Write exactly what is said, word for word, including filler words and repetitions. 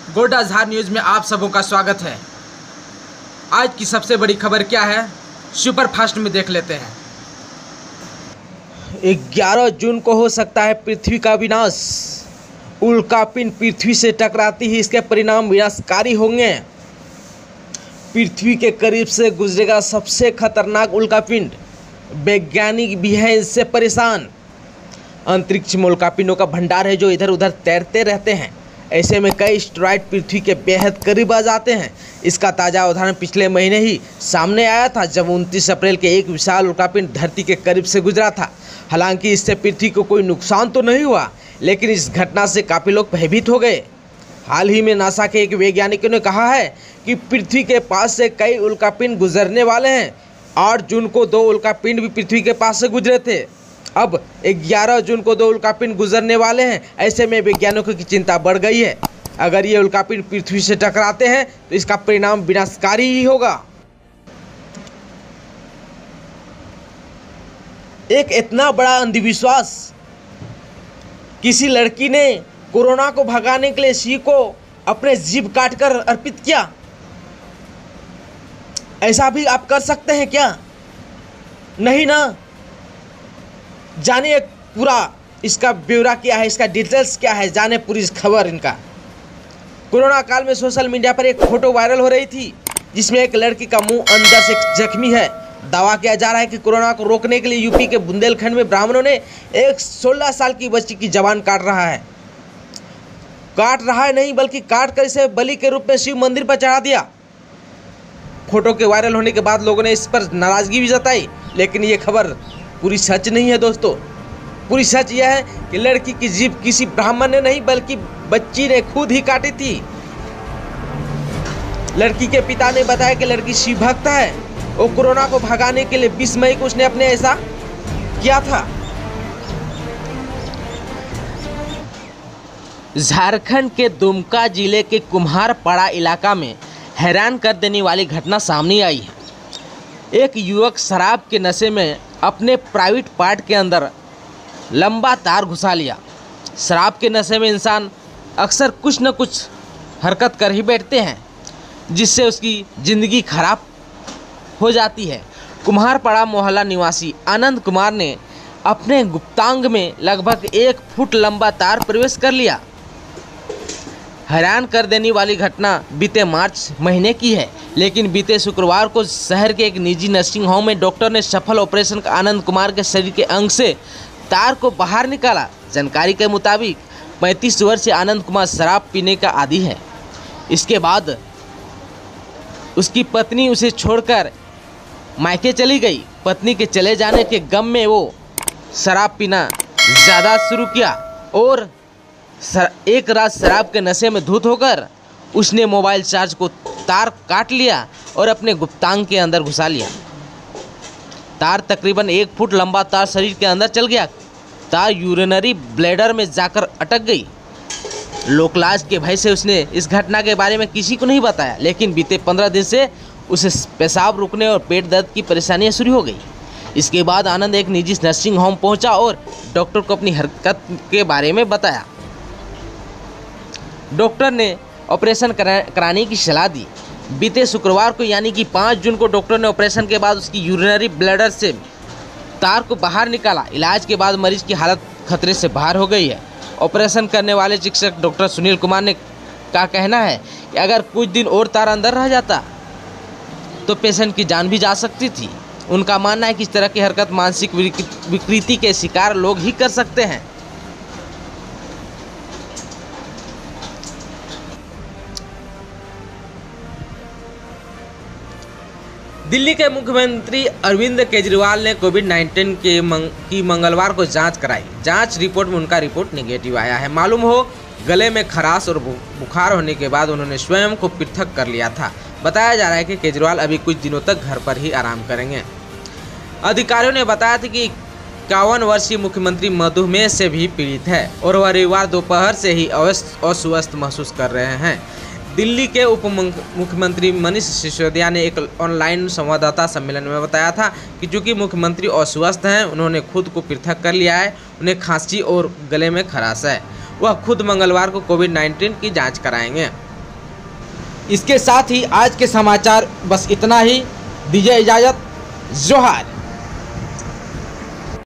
गोड्डा झार न्यूज़ में आप सबों का स्वागत है। आज की सबसे बड़ी खबर क्या है, सुपर फास्ट में देख लेते हैं। ग्यारह जून को हो सकता है पृथ्वी का विनाश। उल्कापिंड पृथ्वी से टकराती ही इसके परिणाम विनाशकारी होंगे। पृथ्वी के करीब से गुजरेगा सबसे खतरनाक उल्कापिंड। वैज्ञानिक भी हैं इससे परेशान। अंतरिक्ष में उल्कापिंडों का भंडार है जो इधर उधर तैरते रहते हैं। ऐसे में कई एस्टेरॉयड पृथ्वी के बेहद करीब आ जाते हैं। इसका ताज़ा उदाहरण पिछले महीने ही सामने आया था, जब उनतीस अप्रैल के एक विशाल उल्कापिंड धरती के करीब से गुजरा था। हालांकि इससे पृथ्वी को कोई नुकसान तो नहीं हुआ, लेकिन इस घटना से काफ़ी लोग भयभीत हो गए। हाल ही में नासा के एक वैज्ञानिकों ने कहा है कि पृथ्वी के पास से कई उल्कापिंड गुजरने वाले हैं। आठ जून को दो उल्कापिंड भी पृथ्वी के पास से गुजरे थे। अब ग्यारह जून को दो उल्कापिंड गुजरने वाले हैं। ऐसे में वैज्ञानिकों की चिंता बढ़ गई है। अगर ये उल्कापिंड पृथ्वी से टकराते हैं तो इसका परिणाम विनाशकारी ही होगा। एक इतना बड़ा अंधविश्वास, किसी लड़की ने कोरोना को भगाने के लिए सी को अपने जीभ काटकर अर्पित किया। ऐसा भी आप कर सकते हैं क्या? नहीं ना। जानिए पूरा इसका ब्यौरा क्या है, इसका डिटेल्स क्या है, जाने पूरी इस खबर इनका। कोरोना काल में सोशल मीडिया पर एक फोटो वायरल हो रही थी जिसमें एक लड़की का मुंह अंदर से जख्मी है। दावा किया जा रहा है कि कोरोना को रोकने के लिए यूपी के बुंदेलखंड में ब्राह्मणों ने एक सोलह साल की बच्ची की जबान काट रहा है काट रहा है नहीं बल्कि काट कर इसे बलि के रूप में शिव मंदिर पर चढ़ा दिया। फोटो के वायरल होने के बाद लोगों ने इस पर नाराजगी भी जताई, लेकिन ये खबर पूरी सच नहीं है दोस्तों। पूरी सच यह है कि लड़की की जीभ किसी ब्राह्मण ने नहीं बल्कि बच्ची ने खुद ही काटी थी। लड़की के पिता ने बताया कि लड़की शिव भक्त है। वो कोरोना को भगाने के लिए बीस मई को उसने अपने ऐसा किया था। झारखंड के दुमका जिले के कुम्हारपाड़ा इलाका में हैरान कर देने वाली घटना सामने आई है। एक युवक शराब के नशे में अपने प्राइवेट पार्ट के अंदर लंबा तार घुसा लिया। शराब के नशे में इंसान अक्सर कुछ न कुछ हरकत कर ही बैठते हैं, जिससे उसकी ज़िंदगी खराब हो जाती है। कुम्हारपाड़ा मोहल्ला निवासी आनंद कुमार ने अपने गुप्तांग में लगभग एक फुट लंबा तार प्रवेश कर लिया। हैरान कर देने वाली घटना बीते मार्च महीने की है, लेकिन बीते शुक्रवार को शहर के एक निजी नर्सिंग होम में डॉक्टर ने सफल ऑपरेशन का आनंद कुमार के शरीर के अंग से तार को बाहर निकाला। जानकारी के मुताबिक पैंतीस वर्षीय आनंद कुमार शराब पीने का आदी है। इसके बाद उसकी पत्नी उसे छोड़कर मायके चली गई। पत्नी के चले जाने के गम में वो शराब पीना ज़्यादा शुरू किया और एक रात शराब के नशे में धुत होकर उसने मोबाइल चार्ज को तार काट लिया और अपने गुप्तांग के अंदर घुसा लिया। तार तकरीबन एक फुट लंबा तार शरीर के अंदर चल गया। तार यूरिनरी ब्लैडर में जाकर अटक गई। लोकलाज के भय से उसने इस घटना के बारे में किसी को नहीं बताया, लेकिन बीते पंद्रह दिन से उसे पेशाब रुकने और पेट दर्द की परेशानियां शुरू हो गई। इसके बाद आनंद एक निजी नर्सिंग होम पहुंचा और डॉक्टर को अपनी हरकत के बारे में बताया। डॉक्टर ने ऑपरेशन करा, कराने की सलाह दी। बीते शुक्रवार को यानी कि पाँच जून को डॉक्टर ने ऑपरेशन के बाद उसकी यूरिनरी ब्लैडर से तार को बाहर निकाला। इलाज के बाद मरीज की हालत खतरे से बाहर हो गई है। ऑपरेशन करने वाले चिकित्सक डॉक्टर सुनील कुमार ने का कहना है कि अगर कुछ दिन और तार अंदर रह जाता तो पेशेंट की जान भी जा सकती थी। उनका मानना है कि इस तरह की हरकत मानसिक विकृति के शिकार लोग ही कर सकते हैं। दिल्ली के मुख्यमंत्री अरविंद केजरीवाल ने कोविड नाइन्टीन के मंग, की मंगलवार को जांच कराई। जांच रिपोर्ट में उनका रिपोर्ट नेगेटिव आया है। मालूम हो गले में खराश और बुखार होने के बाद उन्होंने स्वयं को पृथक कर लिया था। बताया जा रहा है कि केजरीवाल अभी कुछ दिनों तक घर पर ही आराम करेंगे। अधिकारियों ने बताया था कि इक्यावन वर्षीय मुख्यमंत्री मधुमेह से भी पीड़ित है और वह रविवार दोपहर से ही अस्वस्थ महसूस कर रहे हैं। दिल्ली के उप मुख्यमंत्री मनीष सिसोदिया ने एक ऑनलाइन संवाददाता सम्मेलन में बताया था कि चूंकि मुख्यमंत्री अस्वस्थ हैं, उन्होंने खुद को पृथक कर लिया है। उन्हें खांसी और गले में खराश है। वह खुद मंगलवार को कोविड नाइन्टीन की जांच कराएंगे। इसके साथ ही आज के समाचार बस इतना ही। दीजिए इजाज़त। जोहार।